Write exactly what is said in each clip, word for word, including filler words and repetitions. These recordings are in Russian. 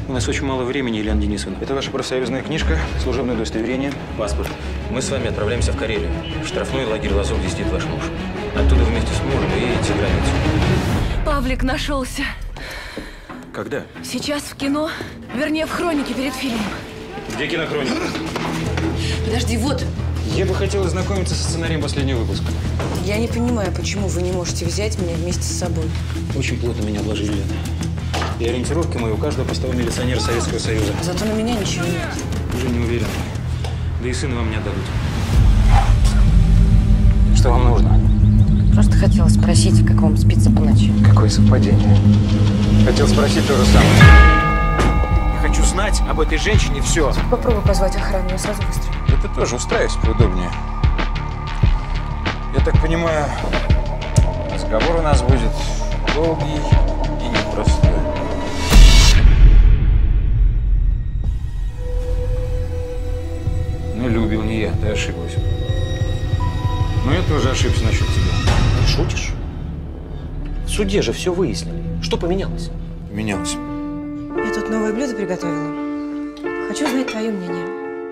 У нас очень мало времени, Елена Денисовна. Это ваша профсоюзная книжка, служебное удостоверение. Паспорт. Мы с вами отправляемся в Карелию. В штрафной лагерь «Лазов», где сидит ваш муж. Оттуда вместе с мужем вы едете за границу. Павлик нашелся. Когда? Сейчас в кино. Вернее, в хронике перед фильмом. Где кинохроника? Подожди, вот. Я бы хотел ознакомиться со сценарием последнего выпуска. Я не понимаю, почему вы не можете взять меня вместе с собой. Очень плотно меня обложили, Лена. И ориентировки мои у каждого постового милиционера Советского Союза. Зато на меня ничего нет. Уже не уверен. Да и сына вам не отдадут. Что вам нужно? Просто хотела спросить, как вам спится по ночам. Какое совпадение. Хотел спросить то же самое. Я хочу знать об этой женщине все. Попробуй позвать охрану, я сразу выстрелю. Да ты тоже устраивайся поудобнее. Я так понимаю, разговор у нас будет долгий и непростой. Ну, любил не я, ты ошиблась. Но я тоже ошибся насчет тебя. Ты шутишь? В суде же все выяснили. Что поменялось? Менялось. Я тут новое блюдо приготовила. Хочу знать твое мнение.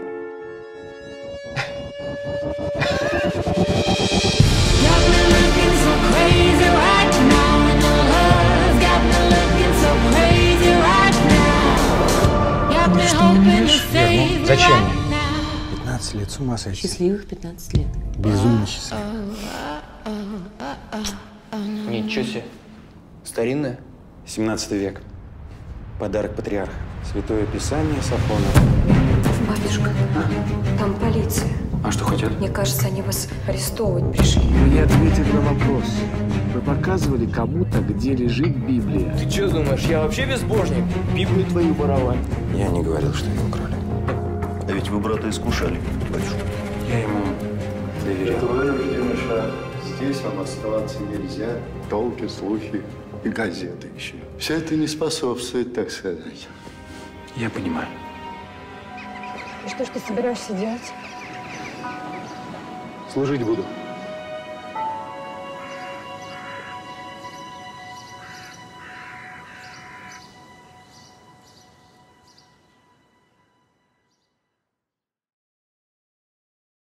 Что ты имеешь в виду? Зачем мне? пятнадцать лет, с ума сойти. Счастливых пятнадцать лет. Безумно счастливых. Ничего себе. Старинная? семнадцатый век. Подарок патриарха. Святое Писание Сафона. Батюшка, там полиция. А что хотят? Мне кажется, они вас арестовывать пришли. Вы не ответили на вопрос. Вы показывали кому-то, где лежит Библия. Ты что думаешь, я вообще безбожник? Библию твою воровать. Я не говорил, что ее украли. А ведь вы брата искушали, батюшка. Я ему доверял. Это вынужденный шаг. Здесь вам оставаться нельзя. Толки, слухи и газеты еще. Все это не способствует, так сказать. Я понимаю. И что ж ты собираешься делать? Служить буду.